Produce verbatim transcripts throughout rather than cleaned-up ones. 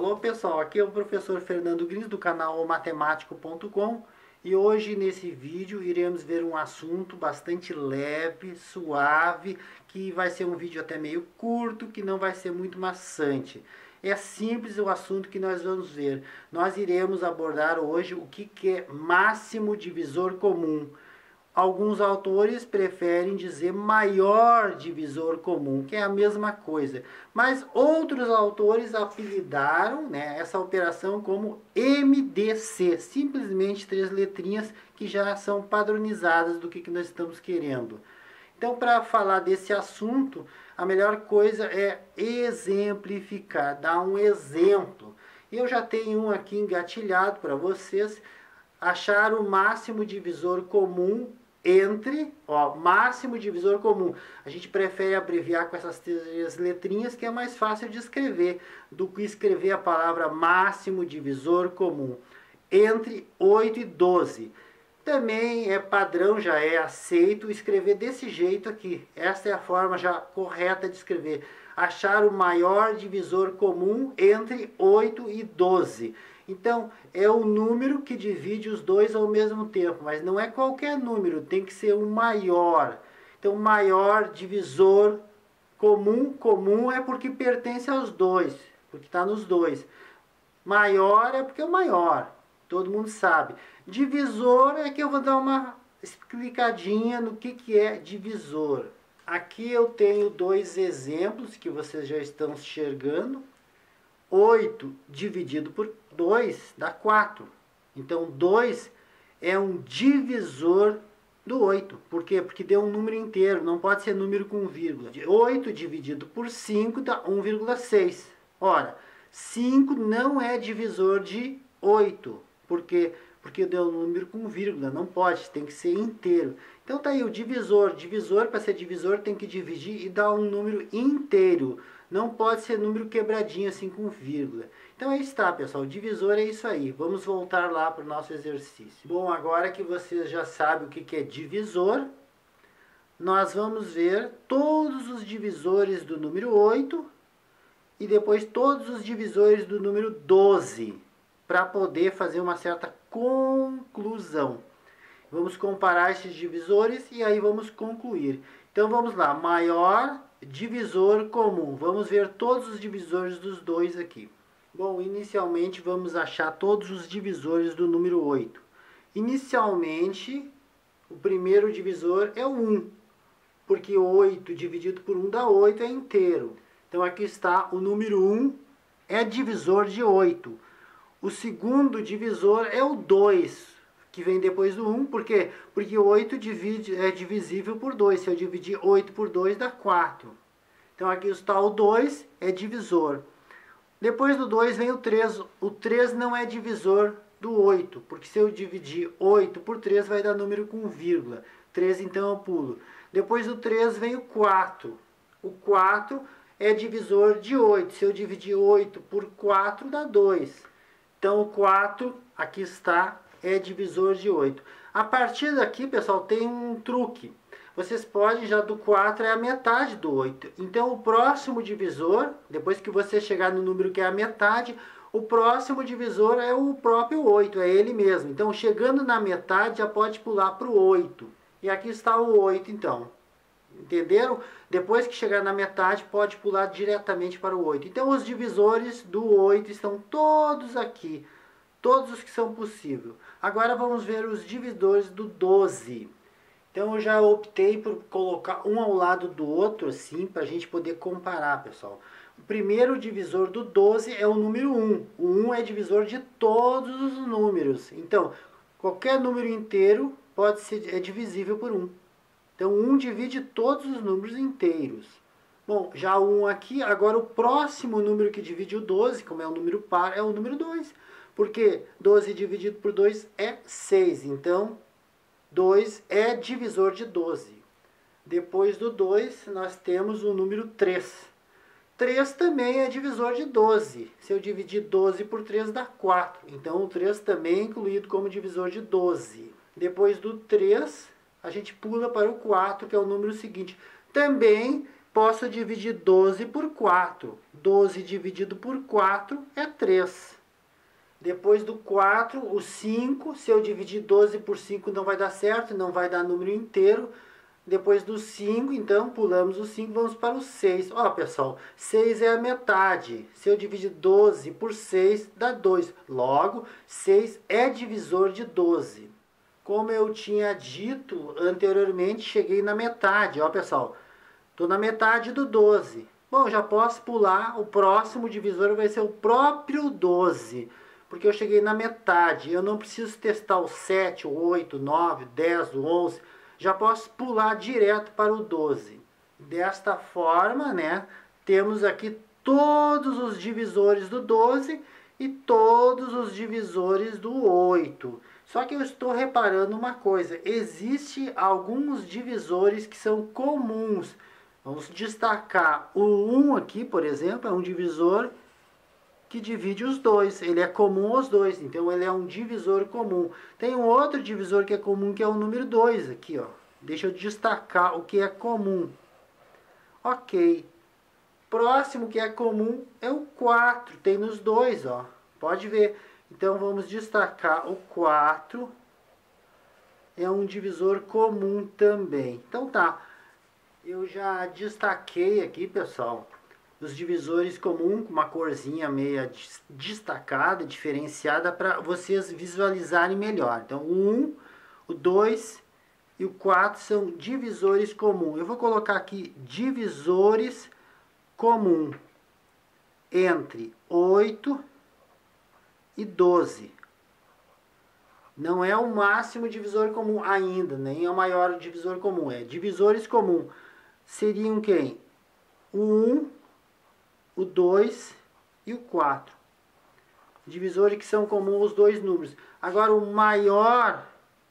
Alô pessoal, aqui é o professor Fernando Grins do canal o matemático ponto com e hoje nesse vídeo iremos ver um assunto bastante leve, suave, que vai ser um vídeo até meio curto, que não vai ser muito maçante. É simples o assunto que nós vamos ver. Nós iremos abordar hoje o que, que é máximo divisor comum. Alguns autores preferem dizer maior divisor comum, que é a mesma coisa. Mas outros autores apelidaram, né, essa operação como M D C. Simplesmente três letrinhas que já são padronizadas do que, que nós estamos querendo. Então, para falar desse assunto, a melhor coisa é exemplificar, dar um exemplo. Eu já tenho um aqui engatilhado para vocês. Achar o máximo divisor comum entre, ó, máximo divisor comum. A gente prefere abreviar com essas três letrinhas, que é mais fácil de escrever do que escrever a palavra máximo divisor comum. Entre oito e doze. Também é padrão, já é aceito escrever desse jeito aqui. Essa é a forma já correta de escrever. Achar o maior divisor comum entre oito e doze. Então, é o número que divide os dois ao mesmo tempo, mas não é qualquer número, tem que ser o maior. Então, maior divisor comum, comum é porque pertence aos dois, porque está nos dois. Maior é porque é o maior, todo mundo sabe. Divisor é que eu vou dar uma explicadinha no que, que é divisor. Aqui eu tenho dois exemplos que vocês já estão enxergando. oito dividido por dois dá quatro. Então, dois é um divisor do oito. Por quê? Porque deu um número inteiro, não pode ser número com vírgula. oito dividido por cinco dá um vírgula seis. Ora, cinco não é divisor de oito. Por quê? Porque deu um número com vírgula, não pode, tem que ser inteiro. Então tá aí o divisor. Divisor, para ser divisor, tem que dividir e dar um número inteiro. Não pode ser número quebradinho assim com vírgula. Então aí está, pessoal. Divisor é isso aí. Vamos voltar lá para o nosso exercício. Bom, agora que vocês já sabem o que é divisor, nós vamos ver todos os divisores do número oito e depois todos os divisores do número doze, para poder fazer uma certa conclusão. Vamos comparar esses divisores e aí vamos concluir. Então vamos lá. Maior divisor comum. Vamos ver todos os divisores dos dois aqui. Bom, inicialmente vamos achar todos os divisores do número oito. Inicialmente, o primeiro divisor é o um, porque oito dividido por um dá oito, é inteiro. Então aqui está o número um, é divisor de oito. O segundo divisor é o dois, que vem depois do um, por quê? Porque oito divide, é divisível por dois. Se eu dividir oito por dois, dá quatro. Então aqui está o dois, é divisor. Depois do dois vem o três. O três não é divisor do oito, porque se eu dividir oito por três, vai dar número com vírgula. três então eu pulo. Depois do três vem o quatro. O quatro é divisor de oito. Se eu dividir oito por quatro, dá dois. Então o quatro, aqui está, é divisor de oito. A partir daqui, pessoal, tem um truque. Vocês podem, já do quatro é a metade do oito. Então o próximo divisor, depois que você chegar no número que é a metade, o próximo divisor é o próprio oito, é ele mesmo. Então chegando na metade já pode pular para o oito. E aqui está o oito então. Entenderam? Depois que chegar na metade pode pular diretamente para o oito. Então os divisores do oito estão todos aqui. Todos os que são possíveis. Agora vamos ver os divisores do doze. Então eu já optei por colocar um ao lado do outro, assim, para a gente poder comparar, pessoal. O primeiro divisor do doze é o número um. O um é divisor de todos os números. Então, qualquer número inteiro pode ser, é divisível por um. Então, um divide todos os números inteiros. Bom, já o um aqui, agora o próximo número que divide o doze, como é um número par, é o número dois. Porque doze dividido por dois é seis. Então, dois é divisor de doze. Depois do dois, nós temos o número três. três também é divisor de doze. Se eu dividir doze por três, dá quatro. Então, o três também é incluído como divisor de doze. Depois do três, a gente pula para o quatro, que é o número seguinte. Também posso dividir doze por quatro. doze dividido por quatro é três. Depois do quatro, o cinco. Se eu dividir doze por cinco não vai dar certo, não vai dar número inteiro. Depois do cinco, então, pulamos o cinco, vamos para o seis. Ó, pessoal, seis é a metade. Se eu dividir doze por seis, dá dois. Logo, seis é divisor de doze. Como eu tinha dito anteriormente, cheguei na metade. Ó, pessoal, estou na metade do doze. Bom, já posso pular. O próximo divisor vai ser o próprio doze. Porque eu cheguei na metade. Eu não preciso testar o sete, o oito, o nove, o dez, o onze. Já posso pular direto para o doze. Desta forma, né, temos aqui todos os divisores do doze e todos os divisores do oito. Só que eu estou reparando uma coisa, existe alguns divisores que são comuns. Vamos destacar o um aqui, por exemplo, é um divisor que divide os dois, ele é comum aos dois, então ele é um divisor comum. Tem um outro divisor que é comum, que é o número dois aqui, ó. Deixa eu destacar o que é comum. Ok. Próximo que é comum é o quatro, tem nos dois, ó. Pode ver. Então vamos destacar o quatro, é um divisor comum também. Então tá, eu já destaquei aqui, pessoal, os divisores comuns com uma corzinha meia destacada, diferenciada, para vocês visualizarem melhor. Então, o um, o dois e o quatro são divisores comuns. Eu vou colocar aqui divisores comuns entre oito e doze. Não é o máximo divisor comum ainda, nem é o maior divisor comum. É divisores comuns. Seriam quem? O um, o dois e o quatro. Divisores que são comuns os dois números. Agora, o maior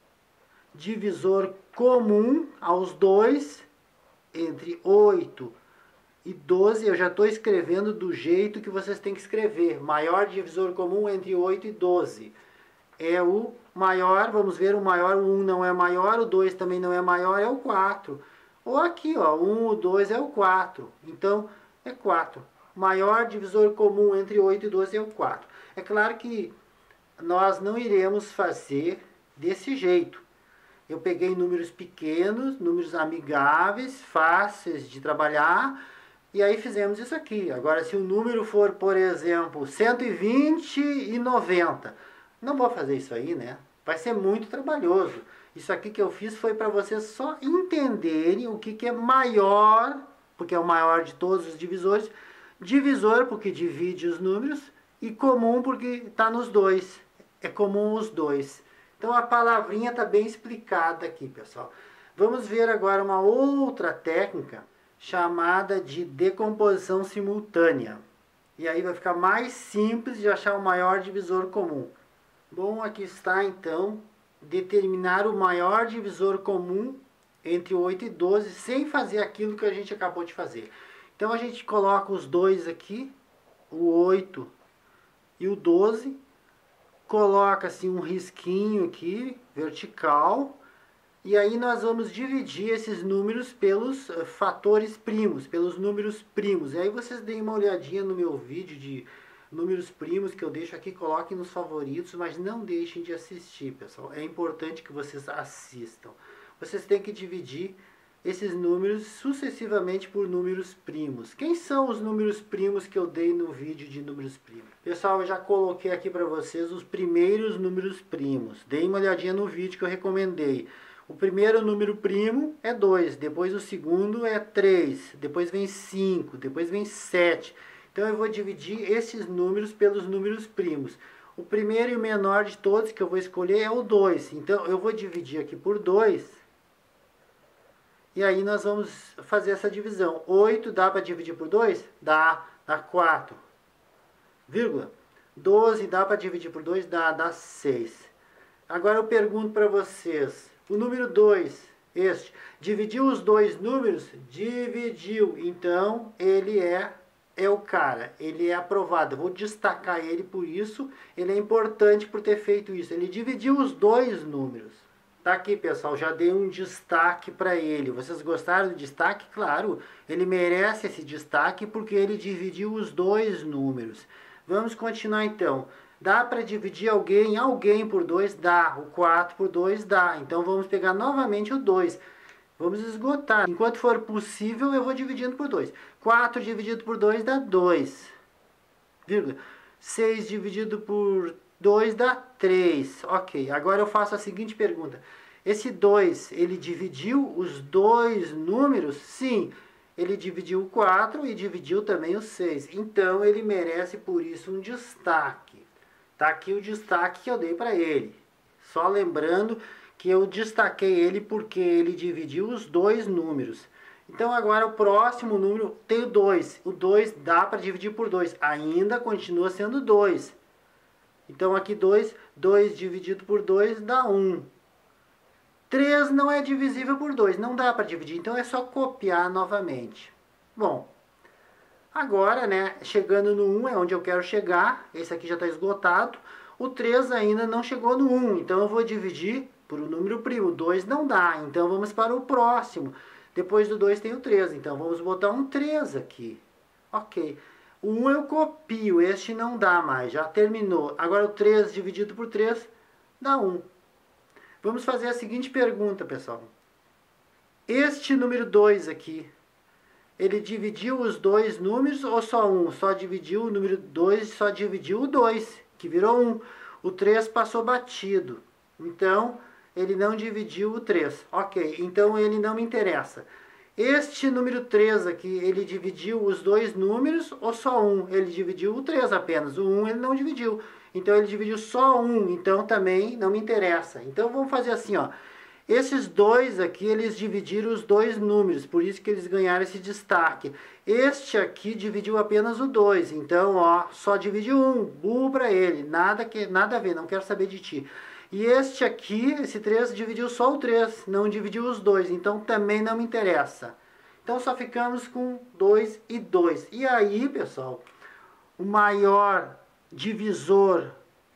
divisor comum aos dois, entre oito e doze, eu já estou escrevendo do jeito que vocês têm que escrever. Maior divisor comum entre oito e doze. É o maior, vamos ver, o maior, o um não é maior, o dois também não é maior, é o quatro. Ou aqui, ó, o um, o dois é o quatro. Então, é quatro. Maior divisor comum entre oito e doze é o quatro. É claro que nós não iremos fazer desse jeito. Eu peguei números pequenos, números amigáveis, fáceis de trabalhar, e aí fizemos isso aqui. Agora, se o número for, por exemplo, cento e vinte e noventa, não vou fazer isso aí, né? Vai ser muito trabalhoso. Isso aqui que eu fiz foi para vocês só entenderem o que, que é maior, porque é o maior de todos os divisores, divisor porque divide os números, e comum porque está nos dois. É comum os dois. Então a palavrinha está bem explicada aqui, pessoal. Vamos ver agora uma outra técnica chamada de decomposição simultânea. E aí vai ficar mais simples de achar o maior divisor comum. Bom, aqui está então determinar o maior divisor comum entre oito e doze sem fazer aquilo que a gente acabou de fazer. Então a gente coloca os dois aqui, o oito e o doze, coloca assim um risquinho aqui, vertical, e aí nós vamos dividir esses números pelos uh, fatores primos, pelos números primos. E aí vocês deem uma olhadinha no meu vídeo de números primos que eu deixo aqui, coloquem nos favoritos, mas não deixem de assistir, pessoal. É importante que vocês assistam. Vocês têm que dividir esses números sucessivamente por números primos. Quem são os números primos que eu dei no vídeo de números primos? Pessoal, eu já coloquei aqui para vocês os primeiros números primos. Deem uma olhadinha no vídeo que eu recomendei. O primeiro número primo é dois, depois o segundo é três, depois vem cinco, depois vem sete. Então eu vou dividir esses números pelos números primos. O primeiro e o menor de todos que eu vou escolher é o dois. Então eu vou dividir aqui por dois. E aí nós vamos fazer essa divisão. oito dá para dividir por dois? Dá, dá quatro. Vírgula. doze dá para dividir por dois? Dá, dá seis. Agora eu pergunto para vocês, o número dois, este, dividiu os dois números? Dividiu. Então ele é, é o cara, ele é aprovado. Eu vou destacar ele por isso, ele é importante por ter feito isso. Ele dividiu os dois números. Tá aqui, pessoal, já dei um destaque para ele. Vocês gostaram do destaque? Claro, ele merece esse destaque porque ele dividiu os dois números. Vamos continuar então. Dá para dividir alguém, alguém por dois? Dá. O quatro por dois dá. Então vamos pegar novamente o dois. Vamos esgotar. Enquanto for possível, eu vou dividindo por dois. quatro dividido por dois dá dois. Vírgula. seis dividido por dois dá três. Ok, agora eu faço a seguinte pergunta. Esse dois, ele dividiu os dois números? Sim, ele dividiu o quatro e dividiu também o seis. Então, ele merece, por isso, um destaque. Tá aqui o destaque que eu dei para ele. Só lembrando que eu destaquei ele porque ele dividiu os dois números. Então, agora o próximo número tem o dois. O dois dá para dividir por dois. Ainda continua sendo dois. Então, aqui dois. dois dividido por dois dá um. três não é divisível por dois. Não dá para dividir. Então, é só copiar novamente. Bom, agora, né, chegando no um é onde eu quero chegar. Esse aqui já está esgotado. O três ainda não chegou no um. Então, eu vou dividir por um número primo. dois não dá. Então, vamos para o próximo. Depois do dois tem o três, então vamos botar um três aqui. Ok. O um eu copio, este não dá mais, já terminou. Agora o três dividido por três dá um. Vamos fazer a seguinte pergunta, pessoal. Este número dois aqui, ele dividiu os dois números ou só um? Só dividiu o número dois, só dividiu o dois, que virou um. O três passou batido. Então, ele não dividiu o três. Ok, então ele não me interessa. Este número três aqui, ele dividiu os dois números ou só um? Ele dividiu o três apenas. O um ele não dividiu. Então ele dividiu só um. Então também não me interessa. Então vamos fazer assim, ó. Esses dois aqui, eles dividiram os dois números. Por isso que eles ganharam esse destaque. Este aqui dividiu apenas o dois. Então, ó, só dividiu um. Burro para ele. Nada, que, nada a ver, não quero saber de ti. E este aqui, esse três, dividiu só o três, não dividiu os dois, então também não me interessa. Então só ficamos com dois e dois. E aí, pessoal, o maior divisor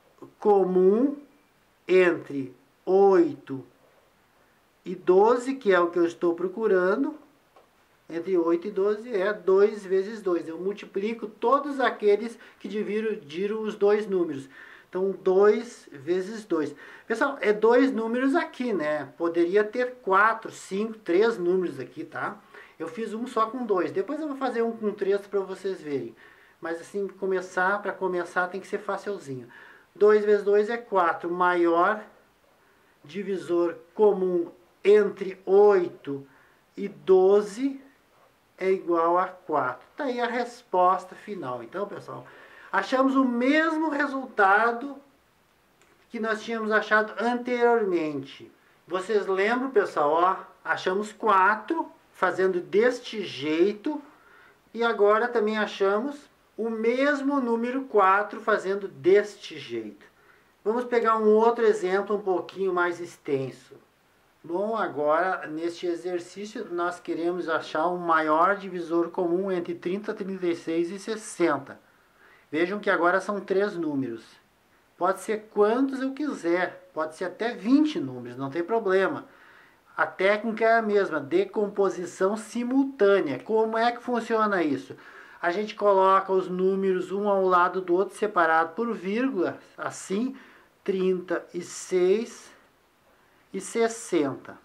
comum entre oito e doze, que é o que eu estou procurando, entre oito e doze é dois vezes dois. Eu multiplico todos aqueles que dividiram os dois números. Então, dois vezes dois. Pessoal, é dois números aqui, né? Poderia ter quatro, cinco, três números aqui, tá? Eu fiz um só com dois. Depois eu vou fazer um com três para vocês verem. Mas assim, começar, para começar tem que ser facilzinho. dois vezes dois é quatro. O maior divisor comum entre oito e doze é igual a quatro. Tá aí a resposta final. Então, pessoal, achamos o mesmo resultado que nós tínhamos achado anteriormente. Vocês lembram, pessoal? Ó, achamos quatro fazendo deste jeito. E agora também achamos o mesmo número quatro fazendo deste jeito. Vamos pegar um outro exemplo um pouquinho mais extenso. Bom, agora neste exercício nós queremos achar um maior divisor comum entre trinta, trinta e seis e sessenta. Vejam que agora são três números. Pode ser quantos eu quiser, pode ser até vinte números, não tem problema. A técnica é a mesma, decomposição simultânea. Como é que funciona isso? A gente coloca os números um ao lado do outro, separado por vírgula, assim, trinta e seis e sessenta.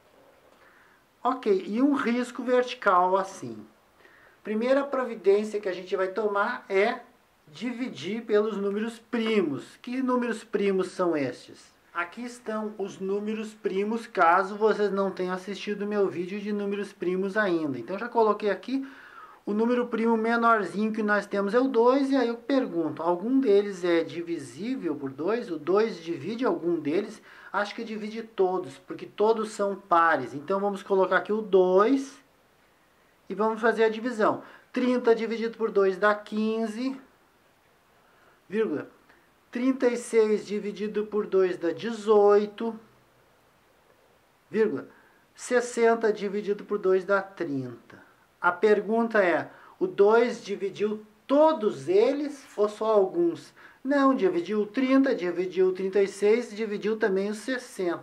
Ok, e um risco vertical assim. Primeira providência que a gente vai tomar é dividir pelos números primos. Que números primos são estes? Aqui estão os números primos, caso vocês não tenham assistido o meu vídeo de números primos ainda. Então já coloquei aqui o número primo menorzinho que nós temos é o dois, e aí eu pergunto, algum deles é divisível por dois? O dois divide algum deles? Acho que divide todos, porque todos são pares. Então vamos colocar aqui o dois e vamos fazer a divisão. trinta dividido por dois dá quinze, vírgula. trinta e seis dividido por dois dá dezoito, vírgula. sessenta dividido por dois dá trinta. A pergunta é, o dois dividiu todos eles ou só alguns? Não, dividiu trinta, dividiu trinta e seis, dividiu também os sessenta.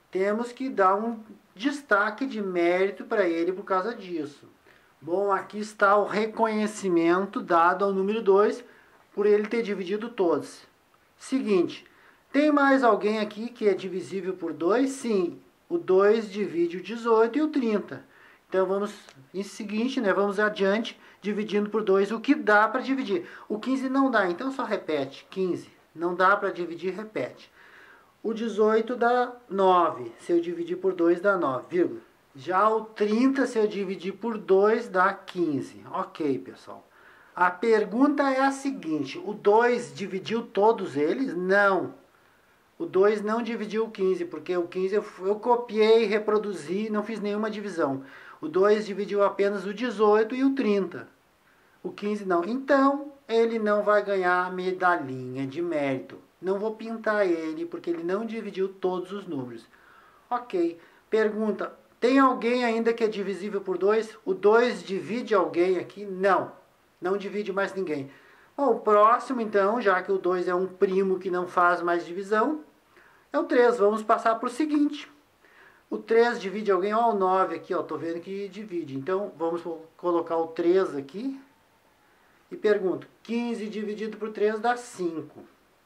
temos que dar um destaque de mérito para ele por causa disso. Bom, aqui está o reconhecimento dado ao número dois por ele ter dividido todos. Seguinte, tem mais alguém aqui que é divisível por dois? Sim, o dois divide o dezoito e o trinta. Então vamos, em seguinte, né, vamos adiante, dividindo por dois o que dá para dividir. O quinze não dá, então só repete, quinze. Não dá para dividir, repete. O dezoito dá nove, se eu dividir por dois dá nove, vírgula. Já o trinta, se eu dividir por dois, dá quinze. Ok, pessoal. A pergunta é a seguinte, o dois dividiu todos eles? Não. O dois não dividiu o quinze, porque o quinze eu, eu copiei, reproduzi, não fiz nenhuma divisão. O dois dividiu apenas o dezoito e o trinta. O quinze não. Então, ele não vai ganhar a medalhinha de mérito. Não vou pintar ele, porque ele não dividiu todos os números. Ok. Pergunta, tem alguém ainda que é divisível por dois? O dois divide alguém aqui? Não. Não divide mais ninguém. Bom, o próximo, então, já que o dois é um primo que não faz mais divisão, é o três. Vamos passar para o seguinte. O três divide alguém? Ó, o nove aqui, ó. Tô vendo que divide. Então, vamos colocar o três aqui. E pergunto, quinze dividido por três dá cinco.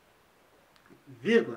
Vírgula.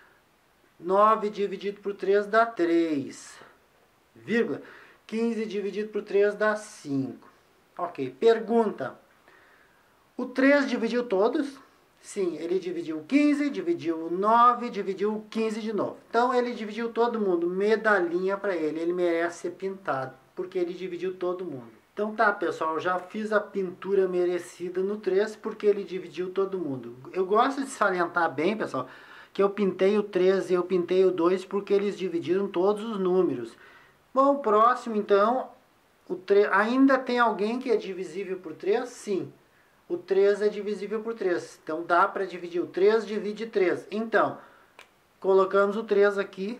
nove dividido por três dá três. Vírgula. quinze dividido por três dá cinco. Ok. Pergunta. O três dividiu todos? Sim, ele dividiu quinze, dividiu nove, dividiu quinze de novo. Então, ele dividiu todo mundo. Medalhinha para ele. Ele merece ser pintado, porque ele dividiu todo mundo. Então tá, pessoal, eu já fiz a pintura merecida no três, porque ele dividiu todo mundo. Eu gosto de salientar bem, pessoal, que eu pintei o três e eu pintei o dois, porque eles dividiram todos os números. Bom, o próximo, então, o três, ainda tem alguém que é divisível por três? Sim. O três é divisível por três. Então, dá para dividir. O três divide três. Então, colocamos o três aqui.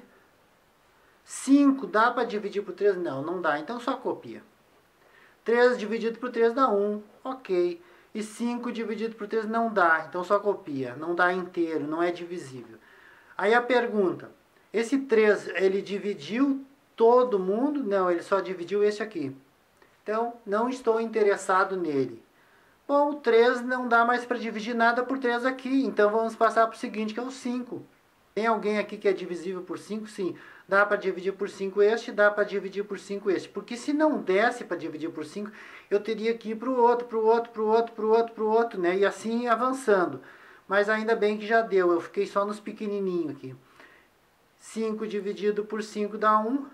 cinco dá para dividir por três? Não, não dá. Então, só copia. três dividido por três dá um. Ok. E cinco dividido por três não dá. Então, só copia. Não dá inteiro. Não é divisível. Aí, a pergunta. Esse três, ele dividiu todo mundo? Não, ele só dividiu esse aqui. Então, não estou interessado nele. Bom, o três não dá mais para dividir nada por três aqui. Então, vamos passar para o seguinte, que é o cinco. Tem alguém aqui que é divisível por cinco? Sim. Dá para dividir por cinco este, dá para dividir por cinco este. Porque se não desse para dividir por cinco, eu teria que ir para o outro, para o outro, para o outro, para o outro, para o outro, né? E assim avançando. Mas ainda bem que já deu. Eu fiquei só nos pequenininhos aqui. cinco dividido por cinco dá um.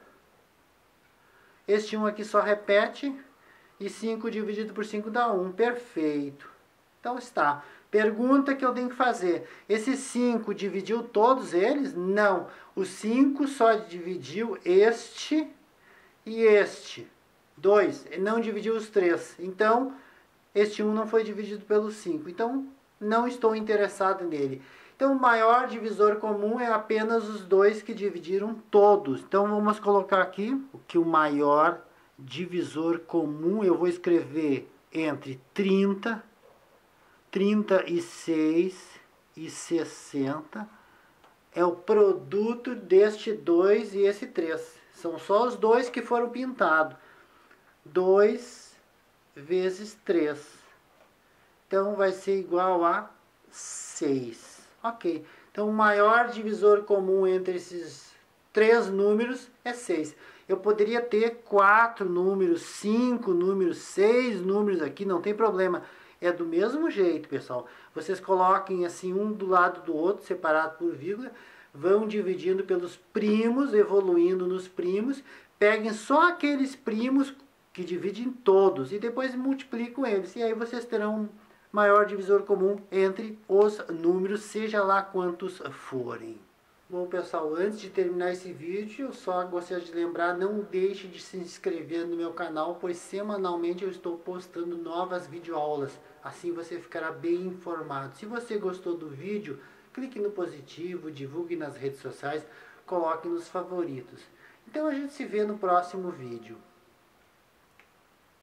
Este um aqui só repete. E cinco dividido por cinco dá um. Perfeito. Então está. Pergunta que eu tenho que fazer. Esse cinco dividiu todos eles? Não. O cinco só dividiu este e este. dois. Ele não dividiu os três. Então, este um não foi dividido pelo cinco. Então, não estou interessado nele. Então, o maior divisor comum é apenas os dois que dividiram todos. Então, vamos colocar aqui que o maior divisor comum, eu vou escrever entre trinta, trinta e seis e sessenta, é o produto deste dois e esse três. São só os dois que foram pintados. dois vezes três. Então, vai ser igual a seis. Ok. Então, o maior divisor comum entre esses três números é seis. Eu poderia ter quatro números, cinco números, seis números aqui, não tem problema. É do mesmo jeito, pessoal. Vocês coloquem assim um do lado do outro, separado por vírgula, vão dividindo pelos primos, evoluindo nos primos, peguem só aqueles primos que dividem todos e depois multiplicam eles. E aí vocês terão um maior divisor comum entre os números, seja lá quantos forem. Bom, pessoal, antes de terminar esse vídeo, eu só gostaria de lembrar, não deixe de se inscrever no meu canal, pois semanalmente eu estou postando novas videoaulas. Assim você ficará bem informado. Se você gostou do vídeo, clique no positivo, divulgue nas redes sociais, coloque nos favoritos. Então a gente se vê no próximo vídeo.